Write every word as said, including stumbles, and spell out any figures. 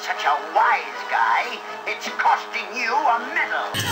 such a wise guy, it's costing you a medal.